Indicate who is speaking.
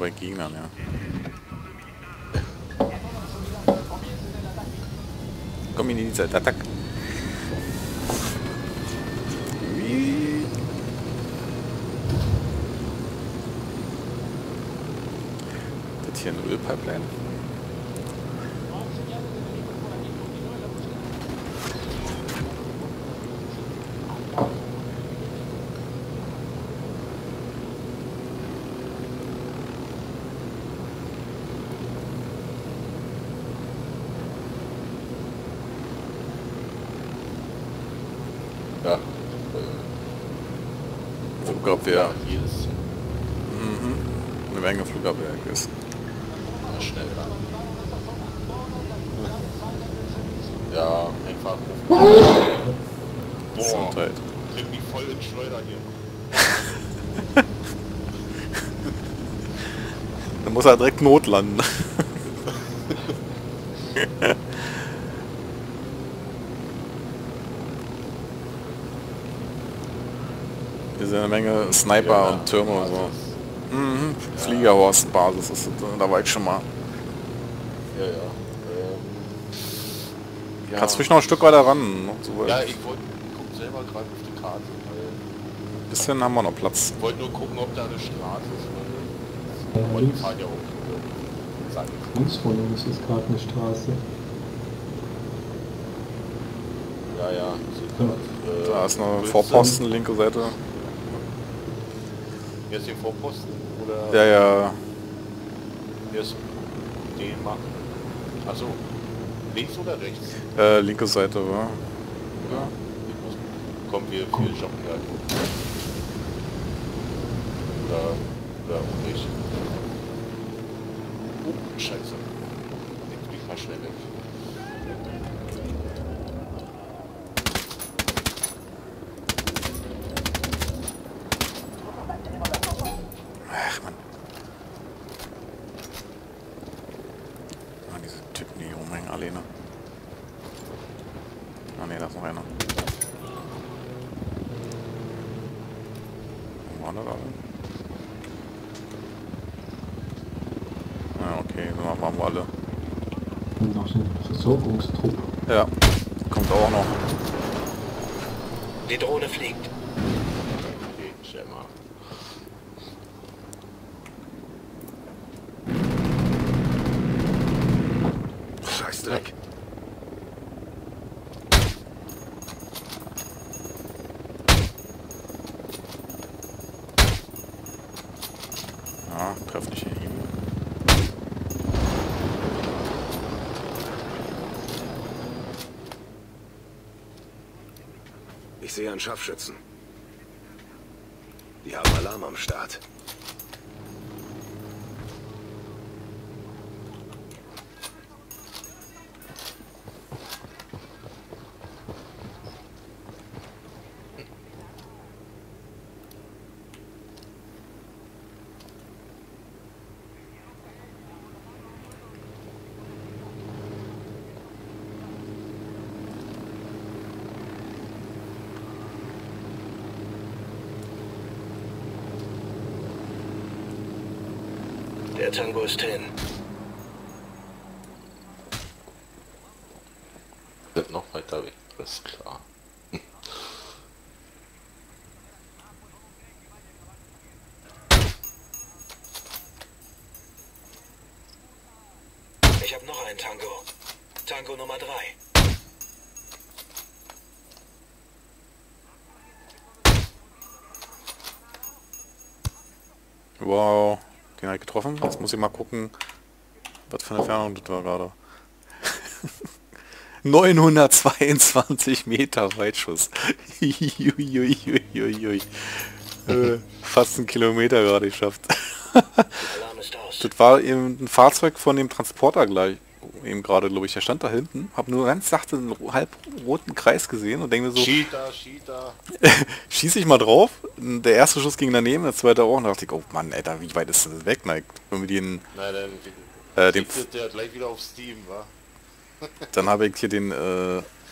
Speaker 1: bei Gegnern, ja. Komm in die Zeit, Attack. Das hier eine Ölpipeline.
Speaker 2: Ja.
Speaker 1: Flugabwehr.
Speaker 2: Jedes
Speaker 1: Eine Menge Flugabwehr ist.
Speaker 2: schnell ran. Ja, einfach.
Speaker 1: Gesundheit.
Speaker 2: Tritt mich voll in Schleuder hier.
Speaker 1: Dann muss er direkt notlanden. Hier sind eine Menge Sniper
Speaker 2: Ja,
Speaker 1: und Türme und so. Fliegerhorstbasis ist das, da war ich schon mal.
Speaker 2: Ja, ja. Ja.
Speaker 1: Kannst ruhig noch ein Stück weiter ran. Noch so weit.
Speaker 2: Ja, ich wollte guck selber gerade auf die Karte, weil
Speaker 1: Bisschen haben wir noch Platz.
Speaker 2: ich wollte nur gucken, ob da eine Straße ist. Weil die fahren ja auch.
Speaker 3: Links von uns ist gerade eine Straße.
Speaker 2: Ja, ja.
Speaker 1: Da ist eine Vorposten, linke Seite.
Speaker 2: Hier ist die Vorposten? Oder?
Speaker 1: Ja, ja.
Speaker 2: Hier ist den machen. Achso. Links oder rechts?
Speaker 1: Linke Seite, wa?
Speaker 2: Ja. Kommen wir joggen ja. Oder auch nicht. Oh, scheiße. Ich flieg mal schnell weg.
Speaker 1: Ach, Mann. Ah, diese Typen, die hier rumhängen, alle, ne? Ah, ne, da ist noch einer. Wo waren da alle? Ah, okay, dann waren wir alle.
Speaker 3: Und noch ein Versorgungstrupp.
Speaker 1: Ja, kommt auch noch.
Speaker 4: Die Drohne fliegt.
Speaker 2: Okay, stell mal.
Speaker 4: Scheißdreck.
Speaker 1: Ja, treff nicht ihn.
Speaker 4: Ich sehe einen Scharfschützen. Die haben Alarm am Start. Der Tango ist hin.
Speaker 2: Wird noch weiter weg, das ist klar.
Speaker 4: Ich habe noch einen Tango. Tango Nummer 3.
Speaker 1: Wow, den hat getroffen. Jetzt muss ich mal gucken, was für eine Entfernung das war gerade. 922 Meter Weitschuss. Fast einen Kilometer gerade geschafft.
Speaker 4: Alarm ist aus.
Speaker 1: Das war eben ein Fahrzeug von dem Transporter gleich. Eben gerade, glaube ich, der stand da hinten. Hab nur ganz sachte einen halb roten Kreis gesehen und denke mir so,
Speaker 2: Cheater.
Speaker 1: schieße ich mal drauf. Der erste Schuss ging daneben, der zweite auch. Und da dachte ich, oh Mann, Alter, wie weit ist das weg? Na, wenn wir den,
Speaker 2: Nein, dann
Speaker 1: den
Speaker 2: kriegt der gleich wieder auf Steam, wa?
Speaker 1: dann habe ich hier den